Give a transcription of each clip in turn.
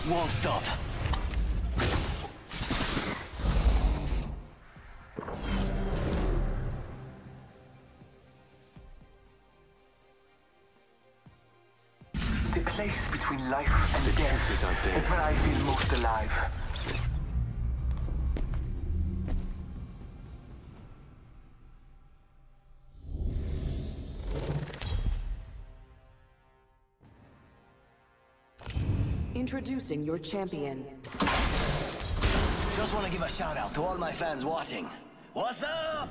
Won't stop. The place between life and death is where I feel most alive. Introducing your champion. Just want to give a shout out to all my fans watching. What's up?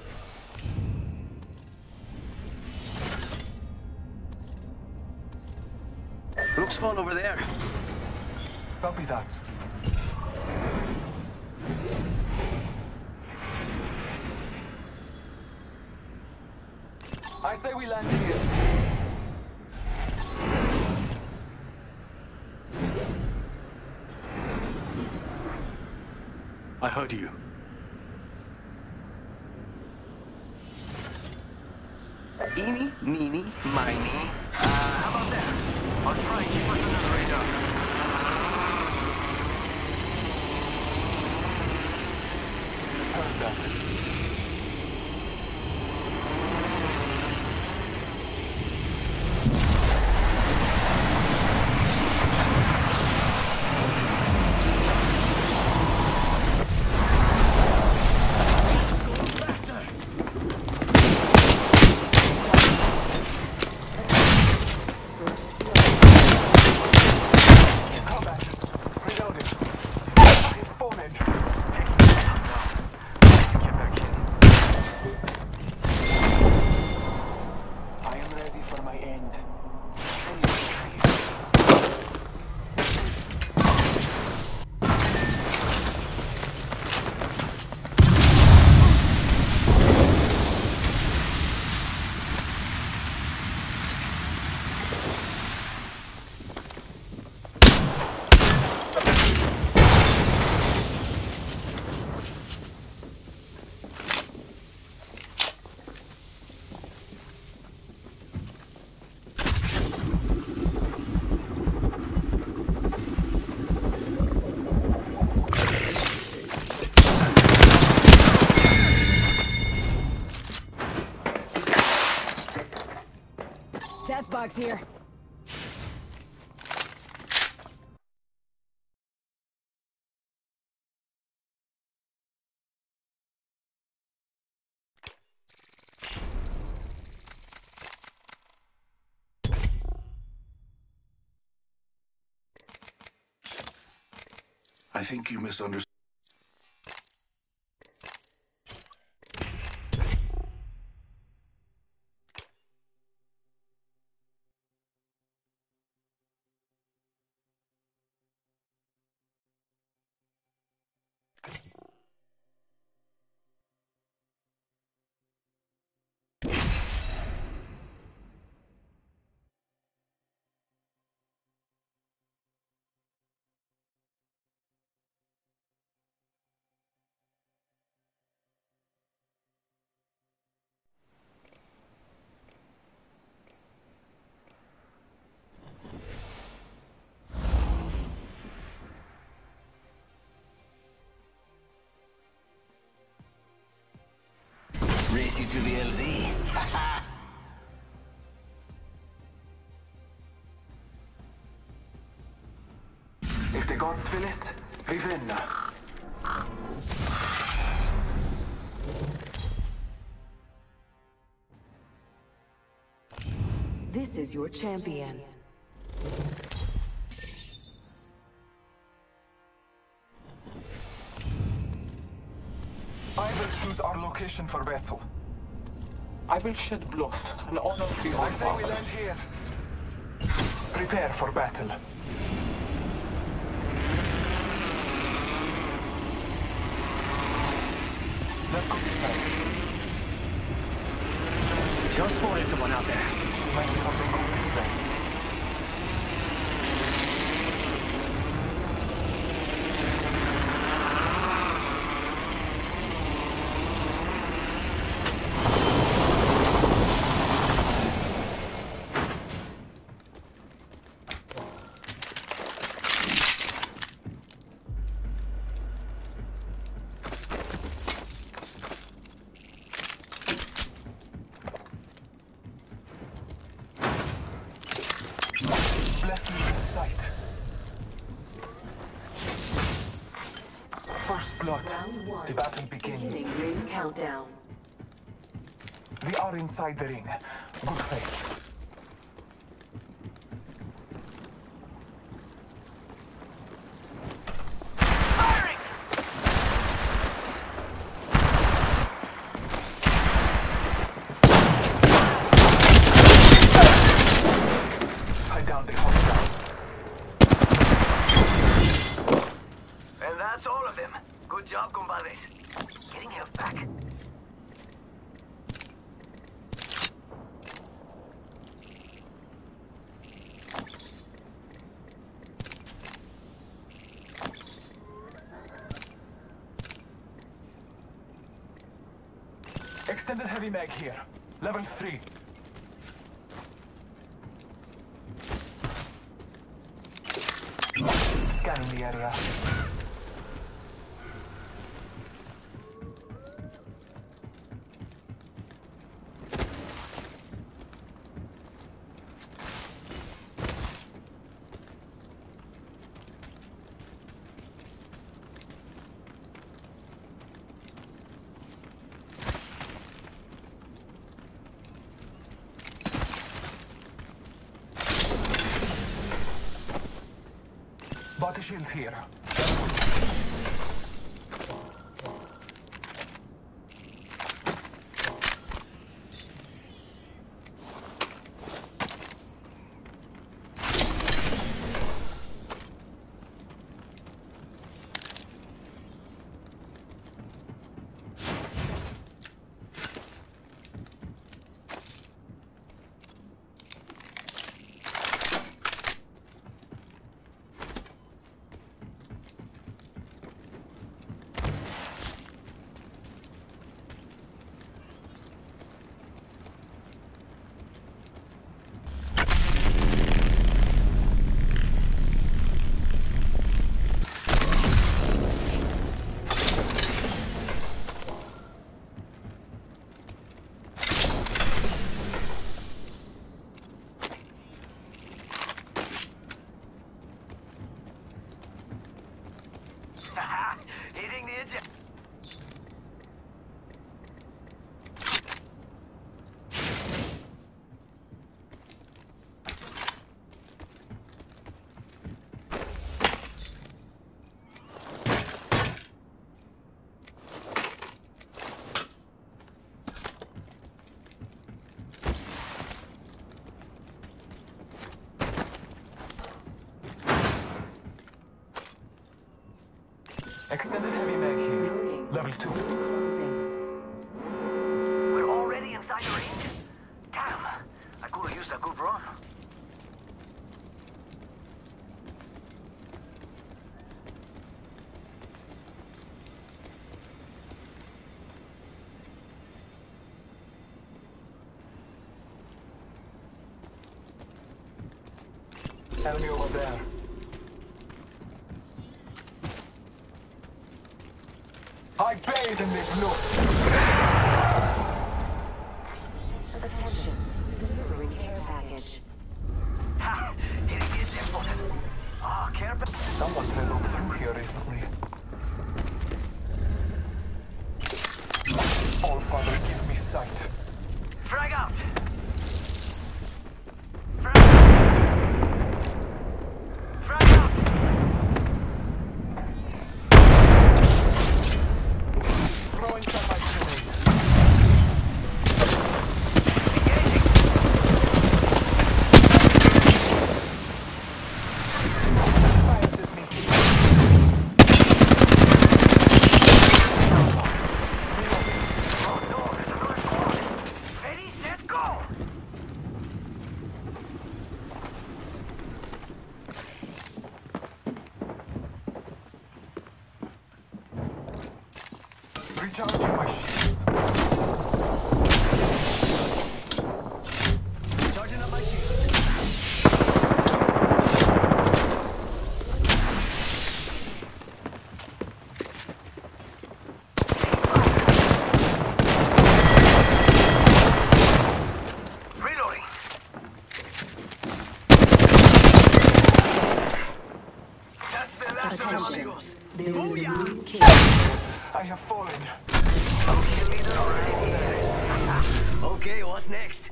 Looks fun over there. Copy that. I say we land here. I heard you. Eeny, meeny, miny. How about that? I'll try and keep us under the radar. Heard that. Deathbug's here. I think you misunderstood. Race you to the LZ. If the gods will it, we win. This is your champion. I will choose our location for battle. I will shed blood and honor the All I say we land here. Prepare for battle. Let's go this way. You're spotting someone out there. Might be something cool this way. First blood. Round 1. The battle begins. Beginning ring countdown. We are inside the ring. Good faith. Tie down the hostile. And that's all of them. Good job, compadres. Getting health back. Extended heavy mag here. Level 3. Scanning the area. Body shields here. Hitting the edge. Extended heavy mag here. Loading. Level 2. Closing. We're already inside the ring. Damn, I could have used a good run. Enemy over there. I bathe in this blood. Attention. Delivering care package. Ha! Hitting the eject button. Oh, care package. Someone traveled through here recently. All Father, give me sight. Frag out! Frag out! Frag out! Throwing some my grenade. Engaging! Fires at me. Oh no, there's another squad! Ready, set, go! Recharging my shields. Charging up my shield. Reloading. That's the last of them, Attention. amigos. There is a Booyah! new kill. I have fallen. Okay, leader, alright. Okay, what's next?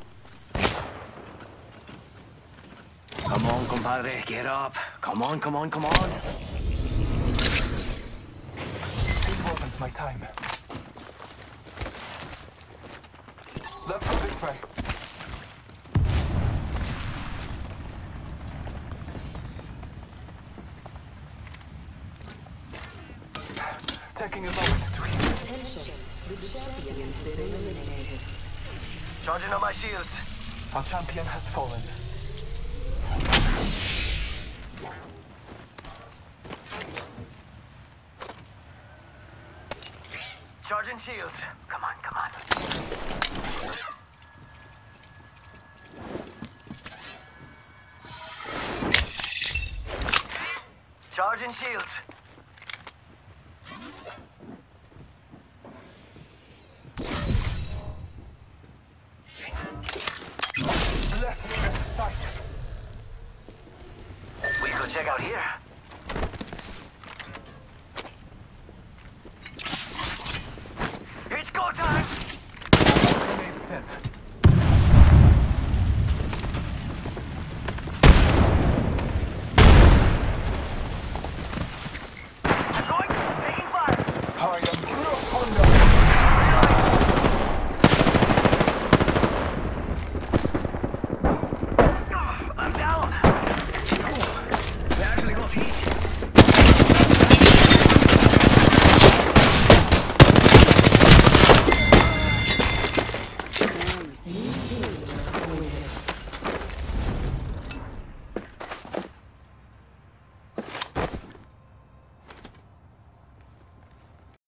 Come on, compadre, get up. Come on, come on, come on. It wasn't my time. Let's go this way. Taking a moment to heal. Attention. The champion has been eliminated. Charging on my shields. Our champion has fallen. Charging shields. Come on, come on. Charging shields.